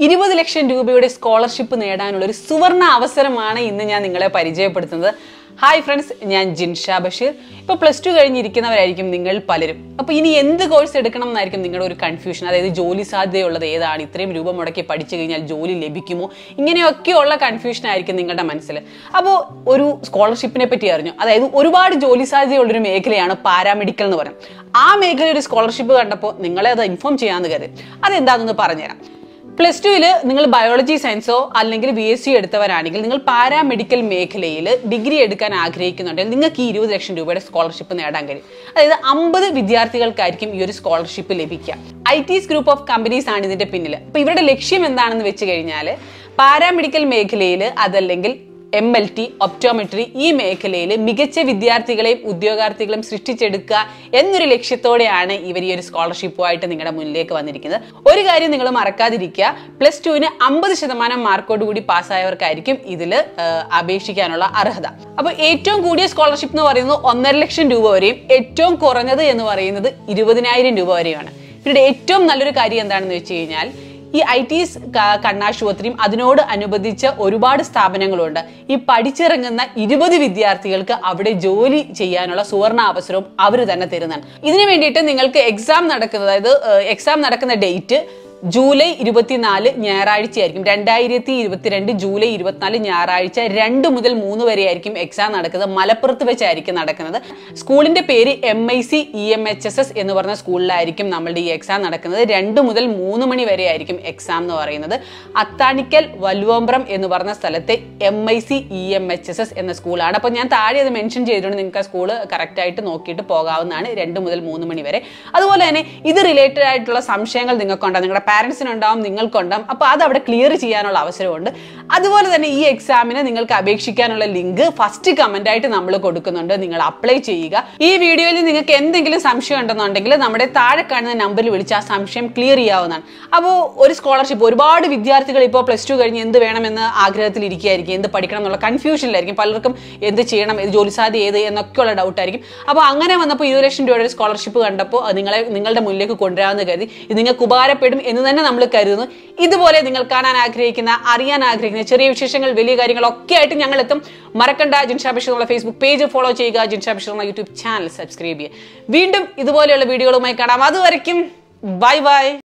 20 ലക്ഷം രൂപയുടെ സ്കോളർഷിപ്പ് നേടാനുള്ള ഒരു സുവർണ അവസരമാണ് ഇന്ന് ഞാൻ നിങ്ങളെ പരിചയപ്പെടുത്തുന്നത്. ഹായ് ഫ്രണ്ട്സ്, ഞാൻ ജിൻഷ ബഷീർ. ഇപ്പോൾ +2 കഴിഞ്ഞിരിക്കുന്നവരായിരിക്കും നിങ്ങൾ പലരും. അപ്പോൾ ഇനി എന്ത് കോഴ്സ് എടുക്കണം എന്നായിരിക്കും നിങ്ങളുടെ ഒരു കൺഫ്യൂഷൻ. അതായത് ജോലി സാധ്യതയുള്ളത് ഏതാണ്, ഇത്രയും രൂപ മുടക്കി പഠിച്ചു കഴിഞ്ഞാൽ ജോലി ലഭിക്കുമോ, ഇങ്ങനെയൊക്കെയുള്ള കൺഫ്യൂഷൻ ആയിരിക്കും നിങ്ങളുടെ മനസ്സിൽ. അപ്പോൾ ഒരു സ്കോളർഷിപ്പിനെ പറ്റി അറിഞ്ഞു. അതായത് ഒരുപാട് ജോലി സാധ്യതയുള്ളൊരു മേഖലയാണ് പാരാമെഡിക്കൽ എന്ന് പറയുന്നത്. ആ മേഖല ഒരു സ്കോളർഷിപ്പ് കണ്ടപ്പോൾ നിങ്ങളെ അത് ഇൻഫോം ചെയ്യാമെന്ന് കരുതി. അതെന്താണെന്ന് പറഞ്ഞുതരാം. +2 നിങ്ങൾ ബയോളജി സയൻസോ അല്ലെങ്കിൽ BSc എടുത്തവരാണെങ്കിൽ നിങ്ങൾ പാരാമെഡിക്കൽ മേഖലയിൽ ഡിഗ്രി എടുക്കാൻ ആഗ്രഹിക്കുന്നുണ്ടെങ്കിൽ നിങ്ങൾക്ക് ഈ 20 ലക്ഷം രൂപയുടെ സ്കോളർഷിപ്പ് നേടാൻ കഴിയും. അതായത് 50 വിദ്യാർത്ഥികൾക്കായിരിക്കും ഈ ഒരു സ്കോളർഷിപ്പ് ലഭിക്കുക. ITEES ഗ്രൂപ്പ് ഓഫ് കമ്പനീസ് ആണ് ഇതിന്റെ പിന്നിൽ. അപ്പൊ ഇവരുടെ ലക്ഷ്യം എന്താണെന്ന് വെച്ച് കഴിഞ്ഞാൽ പാരാമെഡിക്കൽ മേഖലയിൽ അതല്ലെങ്കിൽ MLT Optometry ഈ മേഖലയിൽ മികച്ച വിദ്യാർത്ഥികളെയും ഉദ്യോഗാർത്ഥികളെയും സൃഷ്ടിച്ചെടുക്കുക എന്നൊരു ലക്ഷ്യത്തോടെയാണ് ഇവർ ഈ ഒരു സ്കോളർഷിപ്പുമായിട്ട് നിങ്ങളുടെ മുന്നിലേക്ക് വന്നിരിക്കുന്നത്. ഒരു കാര്യം നിങ്ങൾ മറക്കാതിരിക്കുക, +2 50% മാർക്കോട് കൂടി പാസ്സായവർക്കായിരിക്കും ഇതിൽ അപേക്ഷിക്കാനുള്ള അർഹത. അപ്പോൾ ഏറ്റവും കൂടിയ സ്കോളർഷിപ്പ് എന്ന് പറയുന്നത് 1.5 ലക്ഷം രൂപ വരെയും ഏറ്റവും കുറഞ്ഞത് എന്ന് പറയുന്നത് 20,000 രൂപ വരെയാണ്. ഇവരുടെ ഏറ്റവും നല്ലൊരു കാര്യം എന്താണെന്ന് വെച്ച് കഴിഞ്ഞാൽ ഈ ITEES കണ്ണാശുപത്രിയും അതിനോട് അനുബന്ധിച്ച ഒരുപാട് സ്ഥാപനങ്ങളുണ്ട്. ഈ പഠിച്ചിറങ്ങുന്ന 20 വിദ്യാർത്ഥികൾക്ക് അവിടെ ജോലി ചെയ്യാനുള്ള സുവർണ അവസരവും അവർ തന്നെ തരുന്നതാണ്. ഇതിനു വേണ്ടിയിട്ട് നിങ്ങൾക്ക് എക്സാം നടക്കുന്ന ഡേറ്റ് ജൂലൈ 24 ഞായറാഴ്ച ആയിരിക്കും. 2022 ജൂലൈ 24 ഞായറാഴ്ച 2 മുതൽ 3 വരെ ആയിരിക്കും എക്സാം നടക്കുന്നത്. മലപ്പുറത്ത് വെച്ചായിരിക്കും നടക്കുന്നത്. സ്കൂളിന്റെ പേര് MIC EMHSS എന്ന് പറഞ്ഞ സ്കൂളിലായിരിക്കും നമ്മളുടെ ഈ എക്സാം നടക്കുന്നത്. 2 മുതൽ 3 മണി വരെ ആയിരിക്കും എക്സാം എന്ന് പറയുന്നത്. അത്താണിക്കൽ വല്ലുവമ്പ്രം എന്ന് പറഞ്ഞ സ്ഥലത്തെ MIC EMHSS എന്ന സ്കൂളാണ്. അപ്പോൾ ഞാൻ താഴെ അത് മെൻഷൻ ചെയ്തിട്ടുണ്ട്. നിങ്ങൾക്ക് ആ സ്കൂള് കറക്റ്റ് ആയിട്ട് നോക്കിയിട്ട് പോകാവുന്നതാണ്. 2 മുതൽ 3 മണി വരെ. അതുപോലെ തന്നെ ഇത് റിലേറ്റഡ് ആയിട്ടുള്ള സംശയങ്ങൾ നിങ്ങൾക്കുണ്ടാകും, നിങ്ങളുടെ പാരന്റ്സിനുണ്ടാവും, നിങ്ങൾക്കുണ്ടാവും. അപ്പോൾ അത് അവിടെ ക്ലിയർ ചെയ്യാനുള്ള അവസരമുണ്ട്. അതുപോലെ തന്നെ ഈ എക്സാമിന് നിങ്ങൾക്ക് അപേക്ഷിക്കാനുള്ള ലിങ്ക് ഫസ്റ്റ് കമന്റ് ആയിട്ട് നമ്മൾ കൊടുക്കുന്നുണ്ട്. നിങ്ങൾ അപ്ലൈ ചെയ്യുക. ഈ വീഡിയോയിൽ നിങ്ങൾക്ക് എന്തെങ്കിലും സംശയം ഉണ്ടെന്നുണ്ടെങ്കിൽ നമ്മുടെ താഴെ കാണുന്ന നമ്പറിൽ വിളിച്ച് ആ സംശയം ക്ലിയർ ചെയ്യാവുന്നതാണ്. അപ്പോൾ ഒരു സ്കോളർഷിപ്പ് ഒരുപാട് വിദ്യാർത്ഥികൾ ഇപ്പോൾ +2 കഴിഞ്ഞ് എന്ത് വേണമെന്ന് ആഗ്രഹത്തിൽ ഇരിക്കുകയായിരിക്കും, എന്ത് പഠിക്കണം എന്നുള്ള കൺഫ്യൂഷനിലായിരിക്കും. പലർക്കും എന്ത് ചെയ്യണം, ഏത് ജോലി സാധ്യത ഏത് എന്നൊക്കെയുള്ള ഡൗട്ടായിരിക്കും. അപ്പോൾ അങ്ങനെ വന്നപ്പോൾ 20 ലക്ഷം രൂപയുടെ ഒരു സ്കോളർഷിപ്പ് കണ്ടപ്പോൾ നിങ്ങളുടെ മുന്നിലേക്ക് കൊണ്ടുവരാമെന്ന് കരുതി. ഇത് നിങ്ങൾക്ക് ഉപകാരപ്പെടും എന്ന് തന്നെ നമ്മൾ കരുതുന്നു. ഇതുപോലെ നിങ്ങൾ കാണാൻ ആഗ്രഹിക്കുന്ന, അറിയാൻ ആഗ്രഹിക്കുന്ന ചെറിയ വിശേഷങ്ങൾ, വലിയ കാര്യങ്ങളൊക്കെ ആയിട്ട് ഞങ്ങൾ എത്തും. മറക്കണ്ട, ജിൻഷ ബഷീർ എന്നുള്ള ഫേസ്ബുക്ക് പേജ് ഫോളോ ചെയ്യുക, ജിൻഷ ബഷീർ എന്ന യൂട്യൂബ് ചാനൽ സബ്സ്ക്രൈബ് ചെയ്യുക. വീണ്ടും ഇതുപോലെയുള്ള വീഡിയോകളുമായി കാണാം. അതുവരയ്ക്കും ബൈ ബൈ.